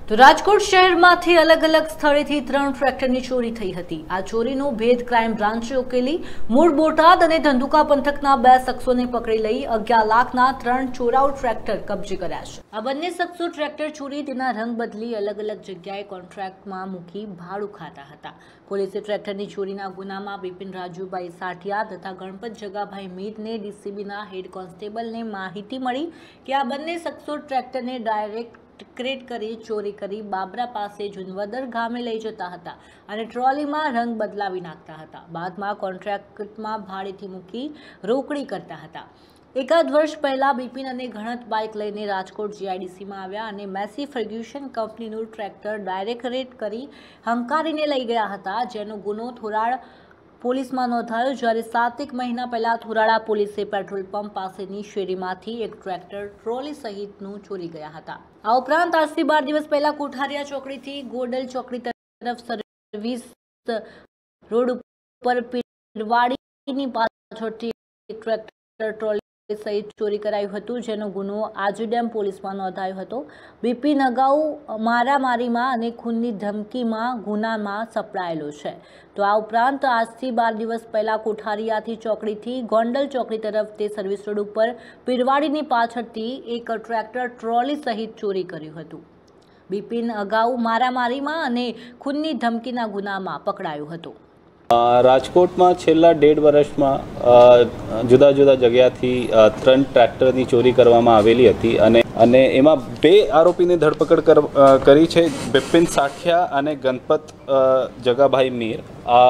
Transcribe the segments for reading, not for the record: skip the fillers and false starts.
તો રાજકોટ શહેરમાંથી અલગ અલગ સ્થળેથી 3 ટ્રેક્ટરની ચોરી થઈ હતી। આ ચોરીનો ભેદ ક્રાઇમ બ્રાન્ચે ઉકેલી મૂળ બોટાદ અને ધંધુકા પંથકના 2 શખ્સોને પકડી લઈ 11 લાખના 3 ચોરાઉ ટ્રેક્ટર કબજે કર્યા છે। આ બંને શખ્સો ટ્રેક્ટર ચોરી તેના રંગ બદલી અલગ અલગ જગ્યાએ કોન્ટ્રાક્ટમાં મૂકી ભાડું ખાતા હતા। પોલીસે ટ્રેક્ટરની ચોરીના ગુનામાં બિપિન રાજુભાઈ સાઠિયા તથા ગણપત જગાભાઈ મીરને ડીસીબીના હેડ કોન્સ્ટેબલને માહિતી મળી કે આ બંને શખ્સો ટ્રેક્ટરને ડાયરેક્ટ ક્રેટ કરી ચોરી કરી બાબરા પાસે જુનવદર ગામે લઈ જતા હતા અને ટ્રોલીમાં રંગ બદલાવી નાખતા હતા। બાદમાં કોન્ટ્રાક્ટમાં ભાડેથી મૂકી રોકડી કરતા હતા। એકાદ વર્ષ પહેલા બિપિન અને ઘણત બાઇક લઈને રાજકોટ જીઆઈડીસીમાં આવ્યા અને મેસી ફર્ગ્યુસન કંપનીનું ટ્રેક્ટર ડાયરેક્ટ રેટ કરી હંકારીને લઈ ગયા હતા, જેનો ગુનો થોરાડ પોલીસમાં નોંધાયો। જ્યારે 7 મહિના પહેલા થોરાડા પોલીસે પેટ્રોલ પંપ પાસેની શેરીમાંથી એક ટ્રેક્ટર ટ્રોલી સહિતનું ચોરી ગયા હતા। આ ઉપરાંત આજથી 12 દિવસ પહેલા કોઠારિયા ચોકડીથી ગોડલ ચોકડી તરફ સર્વિસ રોડ ઉપર પીરવાડીની પાછળથી એક ટ્રેક્ટર ટ્રોલી સહિત ચોરી કરાયું હતું, જેનો ગુનો આજુડેમ પોલીસમાં નોંધાયો હતો। બિપિન અગાઉ મારામારીમાં અને ખૂનની ધમકીમાં ગુનામાં સપડાયેલો છે। તો આ ઉપરાંત આજથી 12 દિવસ પહેલા કોઠારિયાથી ચોકડીથી ગોંડલ ચોકડી તરફ તે સર્વિસ રોડ ઉપર પીરવાડીની પાછળથી એક ટ્રેક્ટર ટ્રોલી સહિત ચોરી કર્યું હતું। બિપિન અગાઉ મારામારીમાં અને ખૂનની ધમકીના ગુનામાં પકડાયો હતો। રાજકોટમાં છેલ્લા 1.5 વર્ષમાં જુદા જુદા જગ્યાથી 3 ટ્રેક્ટરની ચોરી કરવામાં આવેલી હતી અને એમાં 2 આરોપીની ધરપકડ કરી છે, બિપિન સાઠિયા અને ગણપત જગાભાઈ મીર।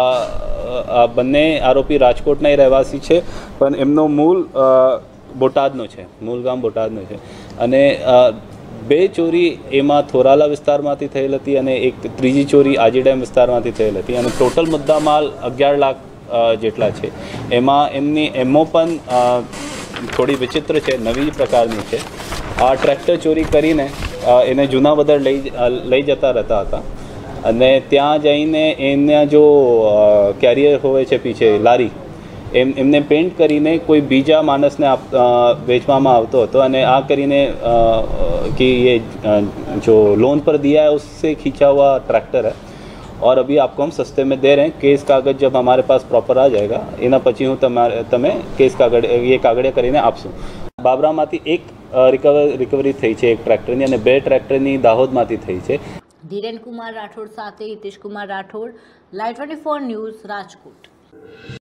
આ બંને આરોપી રાજકોટના રહેવાસી છે, પણ એમનો મૂળ બોટાદનો છે, મૂળ ગામ બોટાદનો છે અને 2 ચોરી એમાં થોરાલા વિસ્તારમાંથી થયેલ હતી અને એક ત્રીજી ચોરી આજીડેમ વિસ્તારમાંથી થયેલ હતી અને ટોટલ મુદ્દામાલ 11 લાખ જેટલા છે। એમાં એમની એમઓ પણ થોડી વિચિત્ર છે, નવી પ્રકારની છે। આ ટ્રેક્ટર ચોરી કરીને એને જૂનાવદર લઈ જતા રહેતા હતા અને ત્યાં જઈને એના જો કેરિયર હોય છે પીછે લારી એમને પેન્ટ કરીને કોઈ બીજા માણસને बेचવામાં આવતો હતો અને આ કરીને कि ये जो लोन पर दिया है उससे खींचा हुआ ट्रैक्टर है और अभी आपको हम सस्ते में दे रहे हैं। केस कागज जब हमारे पास प्रॉपर आ जाएगा एना પછી હું તમે કેસ કાગળ એ કાગળિયા કરીને આપશું। બાબરામાંથી એક રિકવરી થઈ છે એક ટ્રેક્ટરની અને 2 ટ્રેક્ટરની દાહોદમાંથી થઈ છે। ધીરેન કુમાર રાઠોડ સાથે હિતેશ કુમાર રાઠોડ, લાઈવ 24 ન્યૂઝ, રાજકોટ।